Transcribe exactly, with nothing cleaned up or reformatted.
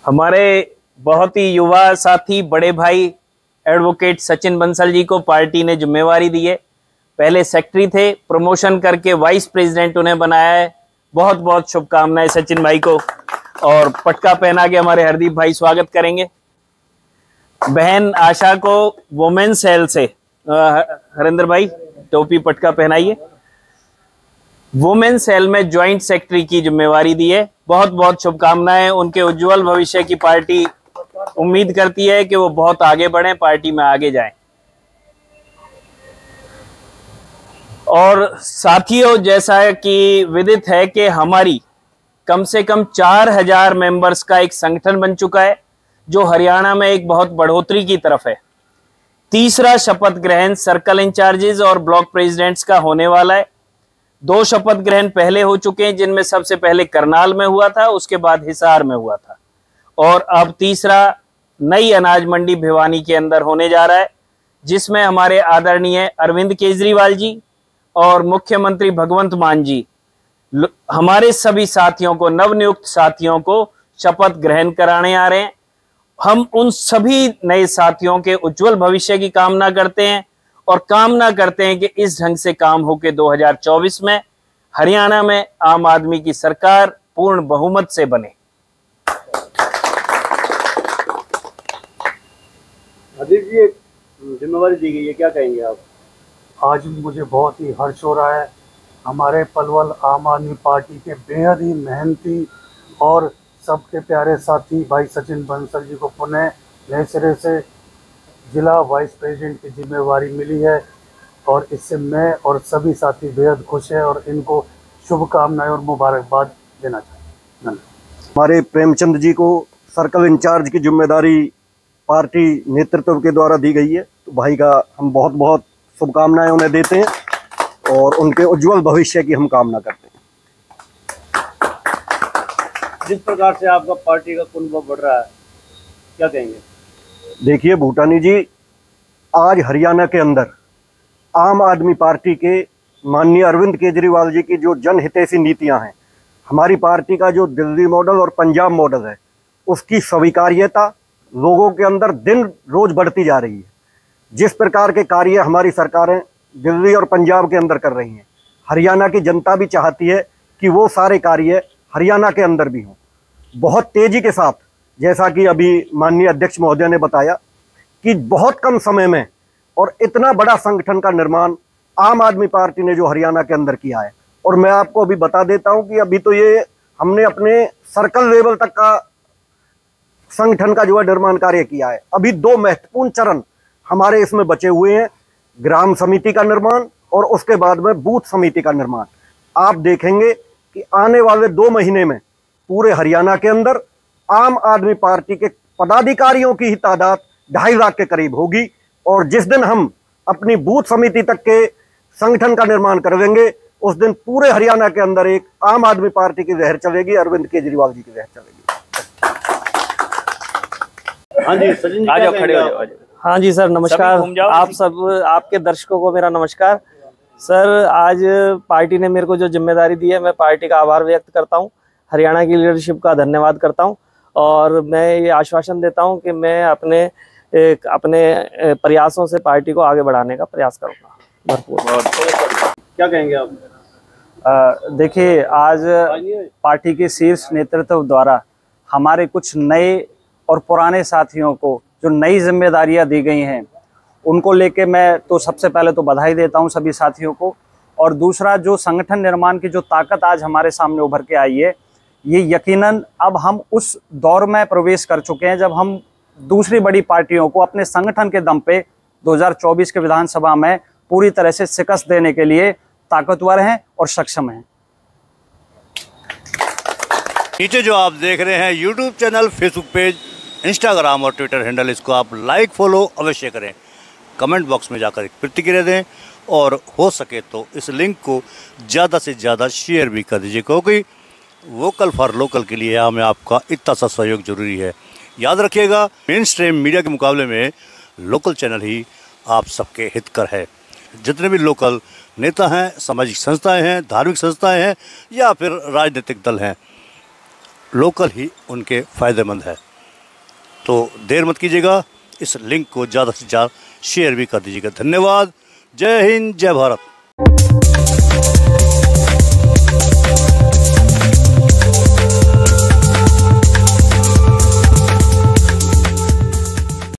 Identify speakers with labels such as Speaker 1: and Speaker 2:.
Speaker 1: हमारे बहुत ही युवा साथी बड़े भाई एडवोकेट सचिन बंसल जी को पार्टी ने जिम्मेवारी दी है। पहले सेक्रेटरी थे, प्रमोशन करके वाइस प्रेसिडेंट उन्हें बनाया है। बहुत बहुत शुभकामनाएं सचिन भाई को। और पटका पहना के हमारे हरदीप भाई स्वागत करेंगे। बहन आशा को वुमेन सेल से हरिंदर भाई टोपी पटका पहनाइए। वुमेन सेल में ज्वाइंट सेक्रेटरी की जिम्मेवारी दी है। बहुत बहुत शुभकामनाएं। उनके उज्जवल भविष्य की पार्टी उम्मीद करती है कि वो बहुत आगे बढ़ें, पार्टी में आगे जाएं। और साथियों, जैसा कि विदित है कि हमारी कम से कम चार हजार मेंबर्स का एक संगठन बन चुका है, जो हरियाणा में एक बहुत बढ़ोतरी की तरफ है। तीसरा शपथ ग्रहण सर्कल इंचार्जेस और ब्लॉक प्रेसिडेंट्स का होने वाला है। दो शपथ ग्रहण पहले हो चुके हैं, जिनमें सबसे पहले करनाल में हुआ था, उसके बाद हिसार में हुआ था, और अब तीसरा नई अनाज मंडी भिवानी के अंदर होने जा रहा है, जिसमें हमारे आदरणीय अरविंद केजरीवाल जी और मुख्यमंत्री भगवंत मान जी हमारे सभी साथियों को, नवनियुक्त साथियों को शपथ ग्रहण कराने आ रहे हैं। हम उन सभी नए साथियों के उज्जवल भविष्य की कामना करते हैं और कामना करते हैं कि इस ढंग से काम हो के दो हज़ार चौबीस में हरियाणा में आम आदमी की सरकार पूर्ण बहुमत से बने।
Speaker 2: हरदीप जी, जिम्मेवारी दी गई है, क्या कहेंगे आप?
Speaker 3: आज मुझे बहुत ही हर्ष हो रहा है। हमारे पलवल आम आदमी पार्टी के बेहद ही मेहनती और सबके प्यारे साथी भाई सचिन बंसल जी को पुनः नए सिरे से जिला वाइस प्रेसिडेंट की जिम्मेवारी मिली है, और इससे मैं और सभी साथी बेहद खुश हैं और इनको शुभकामनाएं और मुबारकबाद देना चाहते हैं।
Speaker 2: हमारे प्रेमचंद जी को सर्कल इंचार्ज की जिम्मेदारी पार्टी नेतृत्व के द्वारा दी गई है, तो भाई का हम बहुत बहुत शुभकामनाएं उन्हें देते हैं और उनके उज्जवल भविष्य की हम कामना करते हैं। जिस प्रकार से आपका पार्टी का कुनबा बढ़ रहा है, क्या कहेंगे? देखिए भूटानी जी, आज हरियाणा के अंदर आम आदमी पार्टी के माननीय अरविंद केजरीवाल जी की जो जनहितैषी नीतियां हैं, हमारी पार्टी का जो दिल्ली मॉडल और पंजाब मॉडल है, उसकी स्वीकार्यता लोगों के अंदर दिन रोज बढ़ती जा रही है। जिस प्रकार के कार्य हमारी सरकारें दिल्ली और पंजाब के अंदर कर रही हैं, हरियाणा की जनता भी चाहती है कि वो सारे कार्य हरियाणा के अंदर भी हों। बहुत तेजी के साथ, जैसा कि अभी माननीय अध्यक्ष महोदय ने बताया कि बहुत कम समय में और इतना बड़ा संगठन का निर्माण आम आदमी पार्टी ने जो हरियाणा के अंदर किया है। और मैं आपको अभी बता देता हूं कि अभी तो ये हमने अपने सर्कल लेवल तक का संगठन का जो है निर्माण कार्य किया है। अभी दो महत्वपूर्ण चरण हमारे इसमें बचे हुए हैं, ग्राम समिति का निर्माण और उसके बाद में बूथ समिति का निर्माण। आप देखेंगे कि आने वाले दो महीने में पूरे हरियाणा के अंदर आम आदमी पार्टी के पदाधिकारियों की ही तादाद ढाई लाख के करीब होगी, और जिस दिन हम अपनी बूथ समिति तक के संगठन का निर्माण कर देंगे, उस दिन पूरे हरियाणा के अंदर एक आम आदमी पार्टी की लहर चलेगी, अरविंद केजरीवाल जी की लहर चलेगी। हाँ जी सचिन जी,
Speaker 1: आ जाओ, खड़े हो जाओ।
Speaker 4: हाँ जी सर, नमस्कार। आप सब, आपके दर्शकों को मेरा नमस्कार। सर, आज पार्टी ने मेरे को जो जिम्मेदारी दी है, मैं पार्टी का आभार व्यक्त करता हूँ, हरियाणा की लीडरशिप का धन्यवाद करता हूँ, और मैं ये आश्वासन देता हूँ कि मैं अपने एक अपने प्रयासों से पार्टी को आगे बढ़ाने का प्रयास करूँगा भरपूर।
Speaker 2: क्या कहेंगे आप?
Speaker 4: देखिए, आज पार्टी के शीर्ष नेतृत्व द्वारा हमारे कुछ नए और पुराने साथियों को जो नई जिम्मेदारियां दी गई हैं, उनको लेके मैं तो सबसे पहले तो बधाई देता हूं सभी साथियों को। और दूसरा, जो संगठन निर्माण की जो ताकत आज हमारे सामने उभर के आई है, ये यकीनन अब हम उस दौर में प्रवेश कर चुके हैं जब हम दूसरी बड़ी पार्टियों को अपने संगठन के दम पे दो हज़ार चौबीस के विधानसभा में पूरी तरह से शिकस्त देने के लिए ताकतवर हैं और सक्षम हैं।
Speaker 5: नीचे जो आप देख रहे हैं YouTube channel, Facebook page, Instagram और ट्विटर हैंडल, इसको आप लाइक फॉलो अवश्य करें। कमेंट बॉक्स में जाकर एक प्रतिक्रिया दें और हो सके तो इस लिंक को ज़्यादा से ज़्यादा शेयर भी कर दीजिए, क्योंकि वोकल फॉर लोकल के लिए हमें आपका इतना सा सहयोग जरूरी है। याद रखिएगा, मेन स्ट्रीम मीडिया के मुकाबले में लोकल चैनल ही आप सबके हितकर है। जितने भी लोकल नेता हैं, सामाजिक संस्थाएं हैं, धार्मिक संस्थाएं हैं या फिर राजनीतिक दल हैं, लोकल ही उनके फ़ायदेमंद है। तो देर मत कीजिएगा, इस लिंक को ज़्यादा से ज़्यादा शेयर भी कर दीजिएगा। धन्यवाद। जय हिंद, जय भारत।